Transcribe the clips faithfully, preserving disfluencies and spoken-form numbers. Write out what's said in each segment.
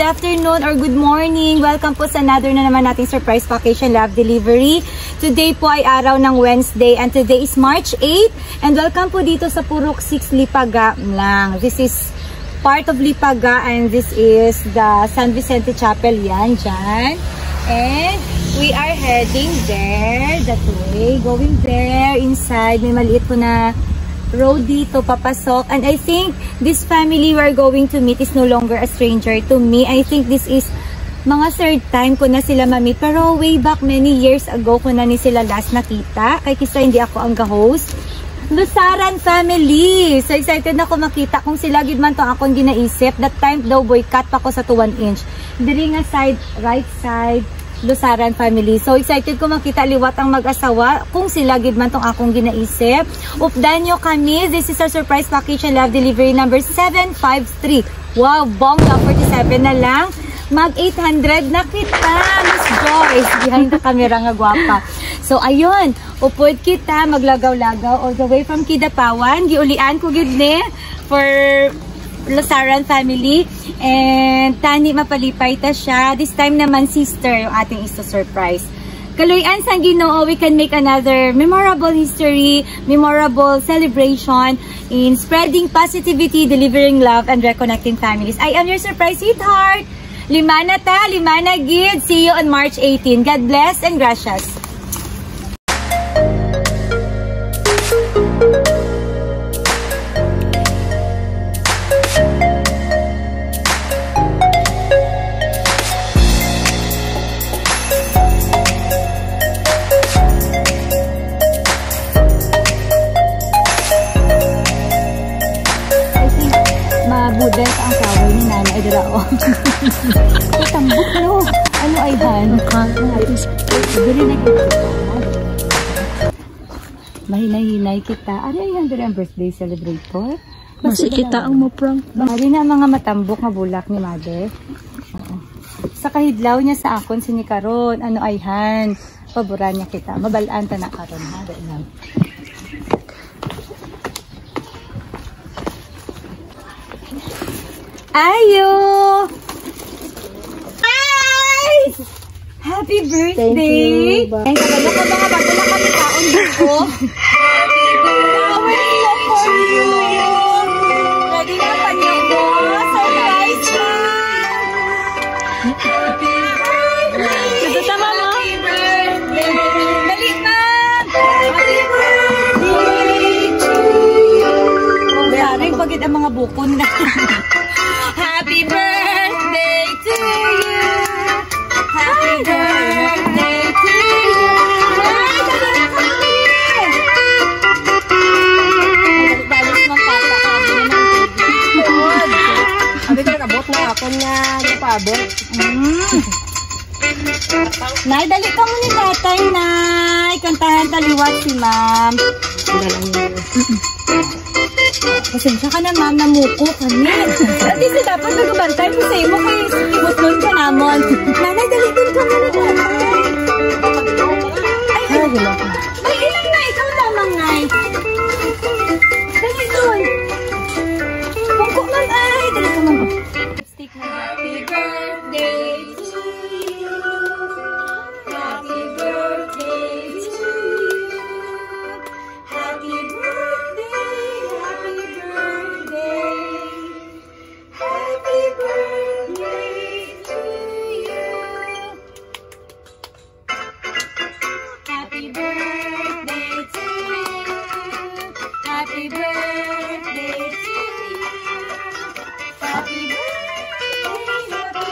afternoon, or good morning. Welcome po sa another na naman nating surprise vacation love delivery. Today po ay araw ng Wednesday and today is March eighth. And welcome po dito sa Purok six Lipaga lang. This is part of Lipaga and this is the San Vicente Chapel yan, dyan. And we are heading there, that way, going there, inside. May maliit po na road dito, papasok. And I think this family we're going to meet is no longer a stranger to me. I think this is mga third time ko na sila ma-meet. Pero way back many years ago ko na ni sila last nakita. Kaya kisa hindi ako ang ga-host. Lusaran family! So excited na ako makita kung sila gid man to akong ginaisip. That time daw boycott pa ko sa two one inch. Diri nga side, right side, Lusaran family. So excited ko makita liwat ang mag-asawa kung sila gid man tong akong ginaisip. Updan nyo kami. This is our surprise vacation love delivery number seven five three. Wow, bongga, forty-seven na lang. Mag eight hundred na kita, Miss Joyce. Behind the camera nga gwapa. So ayun, upod kita maglagaw-lagaw all the way from Kidapawan. Giulian ko gid ni for Lusaran family, and tani mapalipay ta siya. This time naman sister yung ating iso-surprise. Kaluyan sang Ginoo, we can make another memorable history, memorable celebration in spreading positivity, delivering love, and reconnecting families. I am your surprise sweetheart. Lima na ta, lima na gid. See you on March eighteenth. God bless and gracias. Mabudel ang kaway ni Nana ay darao. Tambok no. Ano ay han? Dili na kita. Mahinay-hinay kita. Ano ay han ang birthday celebrator? Masih kita ang mo prank. Bali na mga matambok nga bulak ni Mother. Sa kahidlaw niya sa akon sini karon, ano ay han? Paboran niya kita. Mabalaan ta na karon ha. Dahil Ayo! Hi! Happy birthday! Thank you. Kabalo ko mga bago na kami kaon dito. Happy birthday for you! Ready na pa niyo po? Surprise na! Happy birthday! Ito tama mo? Happy birthday! Dali ma'am! Happy birthday to you! Kung saring pagit ang mga bukon na. Happy birthday to you. Happy birthday to you. Ay, dali na kami. Balis mo papakabi na ng tubig. Abi ka kabot na ako na napabot. Mm. Nay, dali ka mo ni tatay, Nay. Kantahan taliwat si ma'am. Wala lang yun. Pasensya ka na, ma'am, namuko kami. At least dapat nagabantay mo sa imo kay ibutlon ka namon. Nanay, dali din ka muna tatay. Ay, ay, ay, ilang na, ikaw lamang, Nay. Dali doon. Pungko man, ay, dali ka man. Stick na. Happy birthday to you. Happy birthday to you. Happy birthday. Happy birthday to you. Happy birthday to you. Happy birthday to you. Happy birthday, happy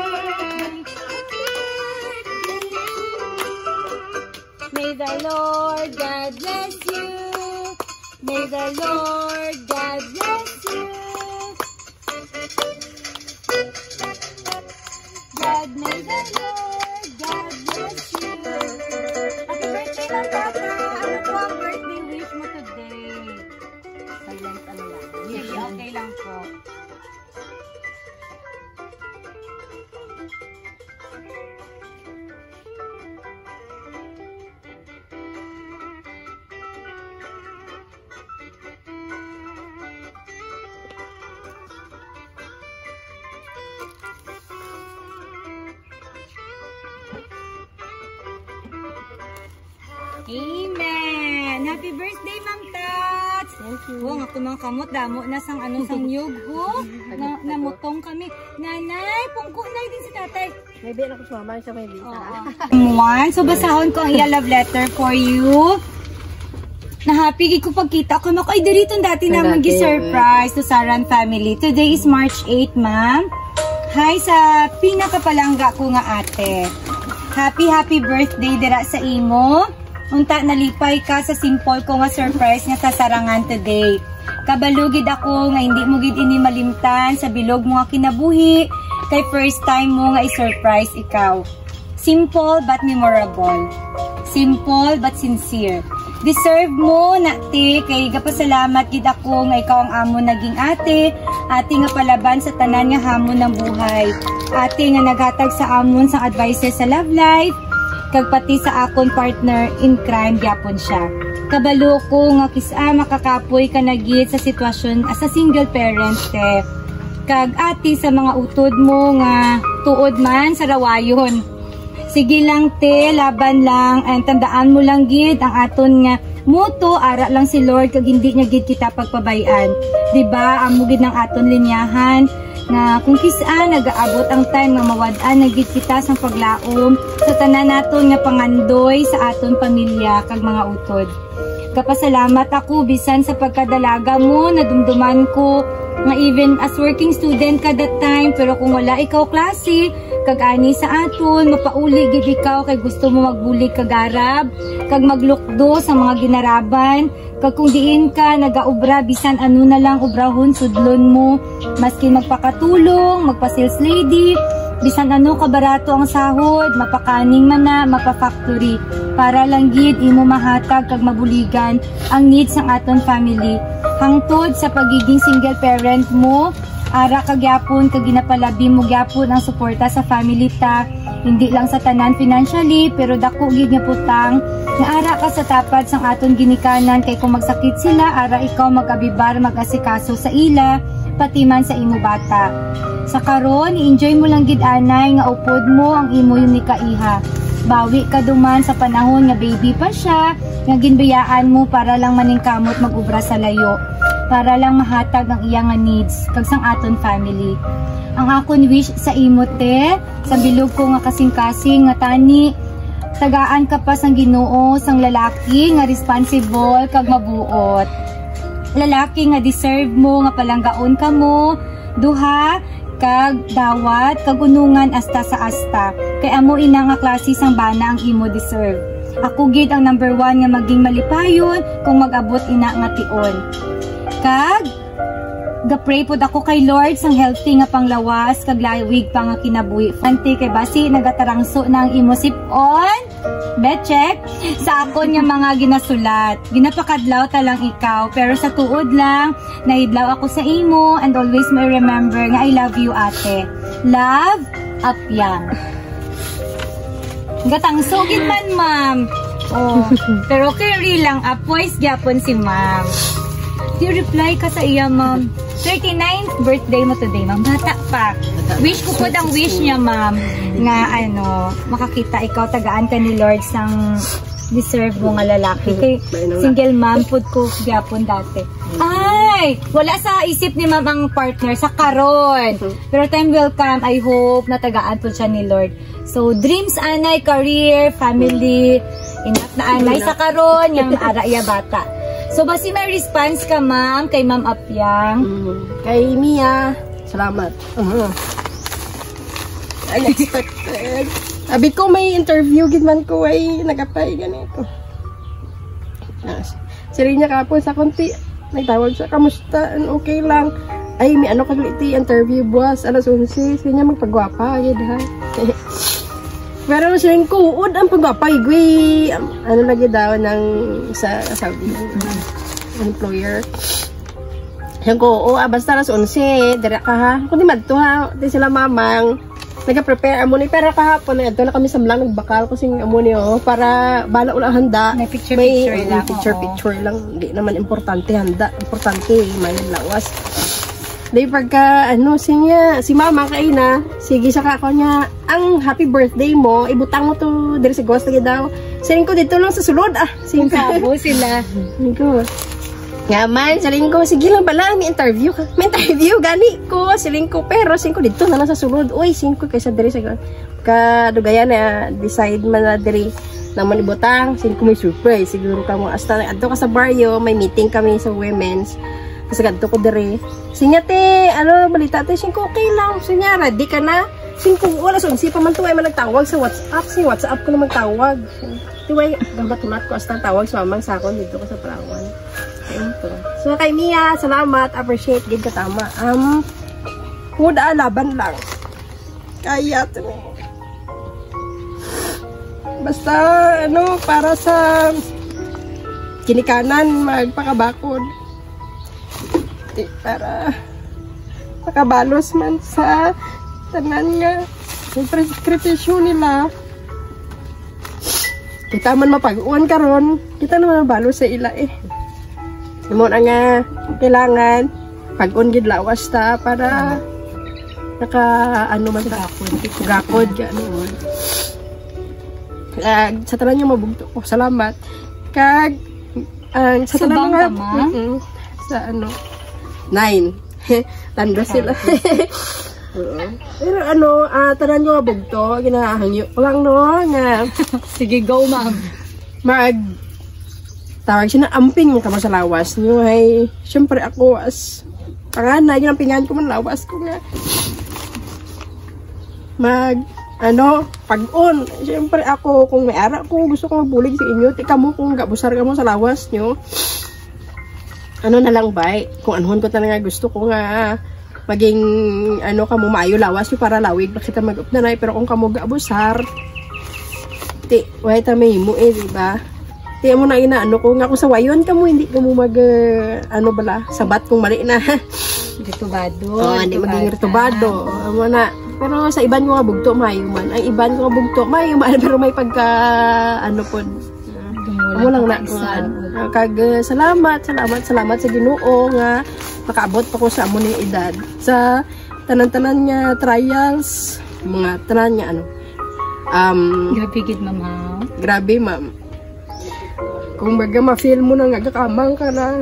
birthday. May the Lord God bless you. May the Lord God bless you. God, may the Lord God bless you. Happy birthday lang, Tata. Ano po ang birthday wish mo today? Silent ano lang. Sige, okay lang po. Amen! Happy birthday, Ma'am Tats! Thank you. Oh, nga mga kamot, damo na sang ano sang yug, oh. Na, namutong kami. Nanay, pungko na din si tatay. Maybe ako sa mama, siya may visa. One, so basahon ko ang iya love letter for you. Na-happy ko pagkita ko. Ay, dito dati naman gi-surprise to Saran family. Today is March eighth, ma'am. Hi sa pinakapalangga ko nga ate. Happy, happy birthday dira sa imo. Unta nalipay ka sa simple ko nga surprise nga sa sarangan today. Kabalugid ako nga hindi mo gid ini malimtan sa bilog mo nga kinabuhi. Kay first time mo nga i-surprise ikaw. Simple but memorable. Simple but sincere. Deserve mo na ti kay gapasalamat gid ako nga ikaw ang amo naging ate, ate nga palaban sa tanan nga hamon ng buhay. Ate nga naghatag sa amon sang advices sa love life, kag pati sa akon partner in crime gyapon siya. Kabalo ko nga kisa makakapoy ka na gid sa sitwasyon as a single parent te. Kag ate sa mga utod mo nga tuod man sa rawayon. Sige lang te, laban lang, and tandaan mo lang gid ang aton nga moto, ara lang si Lord kag hindi niya gid kita pagpabayan. Diba, amo gid ng aton linyahan nga kung kisa nagaabot ang time nga mawad-an na gid kita sa paglaom sa tanan naton nga pangandoy sa aton pamilya kag mga utod. Kapasalamat ako bisan sa pagkadalaga mo, nadumduman ko nga even as working student ka that time, pero kung wala ikaw klase kag ani sa aton, mapauli gid ikaw kay gusto mo magbulig kag Arab, kag maglukdo sa mga ginaraban, kag kung diin ka nagaobra bisan ano na lang obrahon sudlon mo, maski magpakatulong, magpa-sales lady, bisan ano kabarato ang sahod, mapakaning man na, mapa-factory, para lang gid imo mahatag kag mabuligan ang needs ng aton family. Hangtod sa pagiging single parent mo, ara kagyapon kag ginapalabi mo gyapon ang suporta sa family ta, hindi lang sa tanan financially pero dako gid nga putang nga ara ka sa tapad sang aton ginikanan kay kung magsakit sila ara ikaw magabibar magasikaso sa ila pati man sa imo bata. Sa karon i-enjoy mo lang gid anay nga upod mo ang imo yung nikaiha. Bawi ka duman sa panahon nga baby pa siya nga ginbayaan mo para lang maningkamot mag-ubra sa layo, para lang mahatag ang iyang needs kag sang aton family. Ang akon wish sa imo te, sa bilog ko nga kasing-kasing nga tani, tagaan ka pa sang Ginoo sang lalaki nga responsible kag mabuot. Lalaki nga deserve mo nga palanggaon ka mo, duha kag dawat kag unungan asta sa asta. Kay amo ina nga klase sang bana ang imo deserve. Ako gid ang number one nga maging malipayon kung mag-abot ina nga tion. Kag ga-pray pod ako kay Lord sang healthy nga panglawas kag lawig pa nga kinabuhi. Fanti kay basi nagatarangso na ang imo sip-on. Bet-check sa akon nga mga ginasulat. Ginapakadlaw ta lang ikaw pero sa tuod lang naidlaw ako sa imo and always may remember nga I love you ate. Love, Apyang. Gatangso gid man ma'am. Oh, pero carry lang apoys gyapon si ma'am. Di reply ka sa iya ma'am. thirty-ninth birthday mo today ma'am. Bata pa. Wish ko po ang wish niya ma'am nga ano, makakita ikaw tagaan ka ni Lord sang deserve mo nga lalaki. Kay single mom pud ko gyapon dati. Ay, wala sa isip ni ma'am ang partner sa karon. Pero time will come, I hope na tagaan po siya ni Lord. So dreams anay, career, family, enough na anay sa karon yang ara iya bata. So basi may response ka ma'am kay Ma'am Apyang. Mm. Kay Mia, salamat. Uh-huh. Unexpected. Abi ko may interview gid man ko ay nagapay ganito. Siri niya kapon sa konti, nagtawag siya, kamusta? Okay lang. Ay, may ano kagliti interview buwas alas onse. Siri niya magpagwapa gid ha. Pero siya yung kuod ang pagwapa igwi. Ano lagi daw ng sa sabi ng employer. Yung ko, oh, basta alas onse, dira ka ha. Kung di madto ha, di sila mamang nag-prepare amo ni pero kahapon na na kami sa mlang nagbakal ko sing amo ni oh para bala ulang handa. May picture may, picture lang. Picture oo. picture lang, hindi naman importante handa. Importante may lawas. Day pagka, ano, siya, si mama kay na, sige sa kako niya, ang happy birthday mo, ibutang mo to, diri sa gawas lagi daw. Saling ko dito lang sa sulod, ah. Saling ko. Sabo sila. Saling ko. Nga man, saling ko, sige lang bala, may interview ka. May interview, gani ko, saling ko, pero saling ko dito na lang sa sulod. Uy, saling ko kaysa diri sa gawas. Kadugayan na, decide man na diri naman ibutang, saling ko may surprise. Siguro ka mo, hasta adto ka sa barrio, may meeting kami sa women's. Kasi ganito ko dere. Sinya te, ano balita te, singko okay lang. Sinya, ready ka na? Singko, wala so, si pamantuway man nagtawag sa WhatsApp. Si WhatsApp ko na magtawag. Tiway, gambat-ulat ko hasta tawag sa mamang sakon dito ko sa Palawan. Ayun to. So kay Mia, salamat, appreciate, gid ka tama. Um, huda laban lang. Kaya to. Basta, ano, para sa kinikanan, magpakabakod. Para makabalos man sa tanan nga yung prescription nila. Kita man mapag-uwan karon, kita naman mabalos sa ila eh. Mo na nga kailangan pag-un gid lawas ta para naka ano man gakod, gakod ganoon. Uh, sa tanan niyo mabugto ko. Salamat. Kag uh, sa tanan nga uh -uh, sa ano nine. Tando sila. Oo. Pero ano, uh, tanan nyo bugto, ginahangyo lang no, nga. Sige, go ma'am. Mag, tawag siya na amping ka sa lawas nyo. Ay, syempre ako as panganay, ginampingan ko man lawas ko nga. Mag, ano, pag-on. Syempre ako, kung may ara ko, gusto ko magbulig sa inyo, tika mo kung gabusar ka mo sa lawas nyo. Ano na lang ba, kung anuhon ko talaga gusto ko nga maging ano kamo maayo lawas yung para lawig bakit mag-up na na pero kung kamo gaabusar ti way ta may mo eh diba ti mo na inaano ko nga kung sa wayon kamo hindi kamo mag uh, ano bala sabat kung mali na ritubado oh hindi maging ritubado amo na pero sa iban ko nga bugto maayo man ang iban ko nga bugto maayo man pero may pagka ano pod amo lang na uh, kag uh, salamat salamat salamat sa Ginoo nga makaabot pa ko sa amo ning edad sa tanan-tanan nga trials mga tanan nga ano um grabe gid ma'am grabe ma'am kung baga ma-feel mo na nga gakamang ka na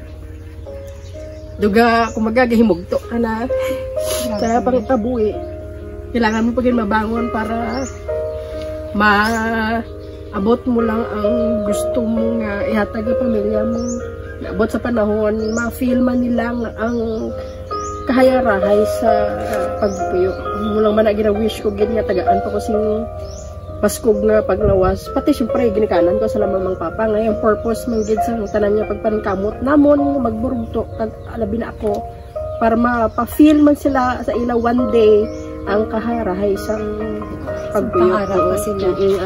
duga kung baga gahimugto ka na sa pangkabuhi kailangan mo pagin mabangon para ma abot mo lang ang gusto mo nga ihatag ang pamilya mo. Abot sa panahon, ma-feel man nila ang kahayarahay sa pagpuyo. Mo lang man na gina-wish ko, gin nga tagaan pa ko sing paskog nga paglawas. Pati syempre, ginikanan ko sa lamang papa. Ngayon, purpose man gid sa tanan niya pagpaningkamot. Namon, magburugto, alabi na ako, para ma-feel man sila sa ila one day ang kahayarahay sa pagpuyo. Pangarap pa sila.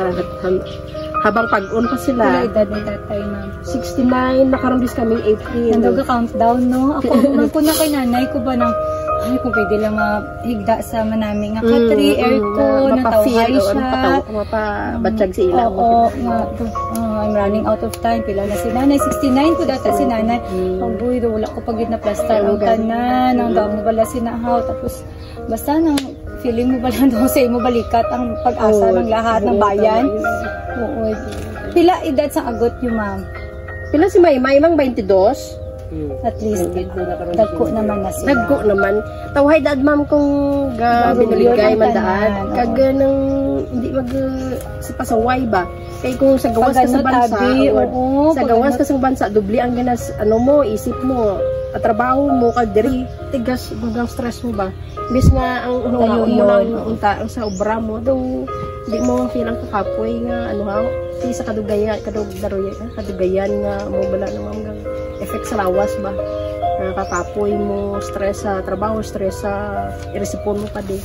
Habang pag-on pa sila. Wala edad ni tatay ma'am. sixty-nine, nakarambis kaming April. Nandoga countdown no. Ako man ko na kay nanay ko ba nang ay kung pwede lang mahigda sa manami nga katri, mm, aircon, mm, natawhay siya. Mapabatsyag si ila. Oo, nga. Uh, I'm running out of time. Pila na si nanay. sixty-nine ko data si nanay. Mm. Ang buhay do, wala ko pagid na plaster ang tanan. Ang damo bala sinahaw. Tapos, basta nang feeling mo bala doon sa imo balikat ang pag-asa ng lahat ng bayan. Oo. Pila edad sa agot yung ma'am? Pila si Maymay, mang twenty-two? Hmm. At least, dagko naman na sila. Dagko naman. Tawhay daad ma'am kung ga binuligay mandaan. Kag nang hindi mag sa pasaway ba? Kay kung sa gawas ka sa bansa, tabi, oo, sa gawas ka sa bansa, dubli ang ginas ano mo, isip mo, at trabaho mo kag diri tigas bagang stress mo ba? Bis nga ang unaon mo lang unta sa obra mo daw di mo feel ang kakapoy nga ano ha si sa kadugayan kadugdaroy kadugayan nga mo bala na mga effect sa lawas ba uh, kakapoy mo stress sa trabaho stress sa iresipon mo pa di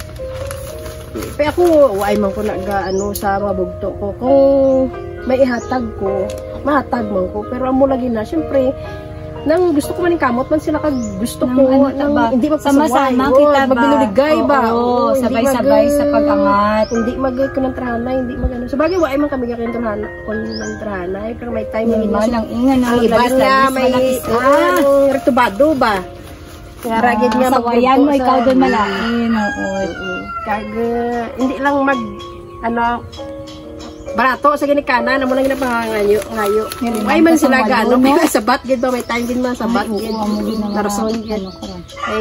pero ako ay man ko naga ano sa mga bugto ko kung may ihatag ko mahatag man ko pero amo lagi na syempre nang gusto ko man kamot man sila kag gusto ko ano, nang ba? hindi magpasama kita ba magbinuligay ba oo sabay-sabay sa pag-angat hindi mag kunantrana hindi mag ano sabagay wa ay man kami kunantrana kunantrana pero may time na lang ingan ang iba nga may retubado ba Kaya ragid nga sawayan mo, ikaw doon malaki. Oo. Kag, hindi lang mag, ano, barato sa ginikanan, na mo lang ginapangangayo, ngayo. Ay man sila gano, may sabat, gid ba, may time gid man, sabat, gid, narason, gid. Ay,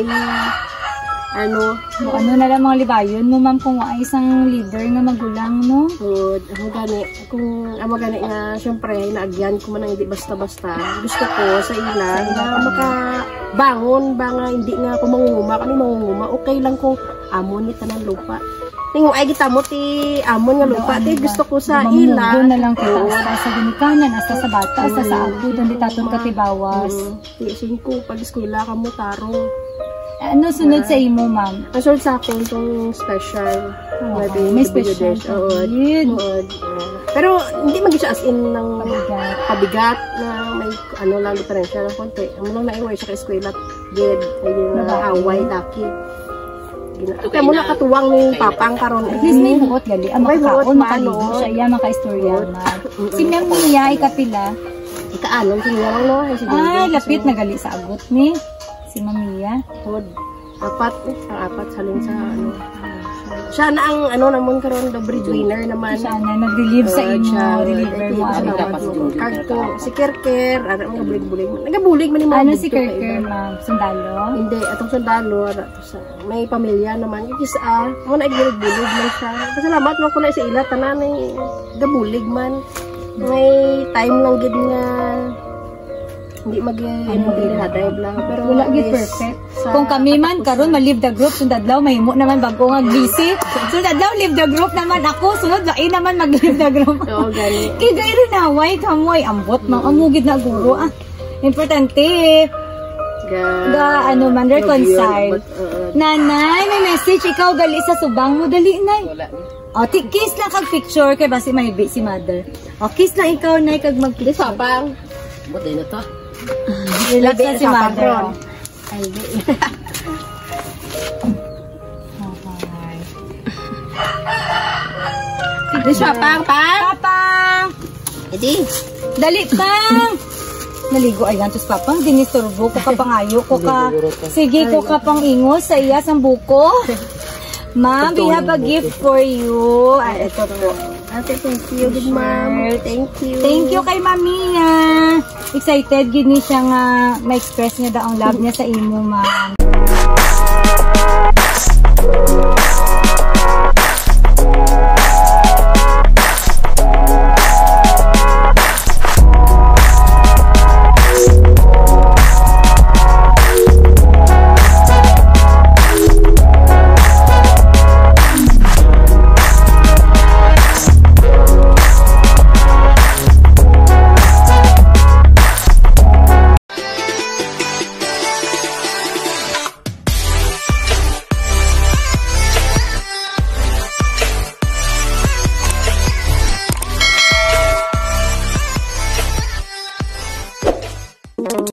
ano, ano na lang mga libayon mo, ma'am, kung ay isang leader nga magulang, no? Good. Amo gani, kung amo gani nga, syempre, naagyan ko man ang hindi basta-basta. Gusto ko sa ila na makabangon, ba nga hindi nga ako mangunguma, kani mangunguma, okay lang kung amon ni tanang lupa. Ning ay gitamot ti amon nga lupa, ti gusto ko sa ila. Doon na lang kita, hasta sa ginikanan, hasta sa bata, hasta sa apo, doon di taton ka tibawas. Tiisin ko, pag eskwela ka mo, tarong. Ano sunod sa imo, ma'am? Ang sunod sa akin, itong special. Oh, may special. Oo. Pero, hindi mag-isa as in ng pabigat. pabigat na may ano lang diferensya ng konti. Ang lang naiway siya ka eskwela, gid, ay na away, daki. Kaya mo nakatuwang ni Papang karon. At least may buot gali. Ang makakaon, makaligo siya. Iya, maka-istorya na. Si Ma'am Mia, ikapila. Ikaanon, siya no? Ay, lapit na gali sa agot ni. Si Mamia. Hod. Apat, eh. Ang apat salin sa ano. Siya na ang ano naman karon the breadwinner naman. Siya na nag-relieve sa inyo. Deliver mo. Karto. Si Kerker. Ano mga bulig-bulig. Nagabulig man yung mga ano si Kerker, ma'am? Sundalo? Hindi. Atong sundalo. May pamilya naman. Kikis ah. Ako na igbulig-bulig man siya. Pasalamat mo ko na sa ila. Tanan ay gabulig man. May time lang gid nga hindi mag-i-drive lang. Pero wala gid perfect. Kung kami man karon ma-leave the group, sundadlaw mahimo naman bago nga busy. Sundadlaw leave the group naman ako, sunod lain naman mag-leave the group. Oo, gani. Kay gayro na way kamoy ambot mang amugid na guro ah. Importante. Ga, ga ano man reconcile. Nanay, may message ikaw gali sa subang mo dali nay. Wala ni. O, kiss lang kag picture kay basi may si mother. O, kiss lang ikaw nay kag mag-kiss. Sapang. Buti na to. Relax na si mother. Ay, di. Siya, pang, pang. Papang! Edi. Dali, pang! Naligo, ayan, tus papang, dinisturbo ko ka pangayo ko ka. Sige ko ka pang ingos sa iya, sa buko. Ma'am, we have a gift for you. Ay, ito po. Ate, thank you. Good ma'am. Thank you. Thank you kay Mamia. Excited, gini siya nga ma-express niya daw ang love niya sa imo, ma'am.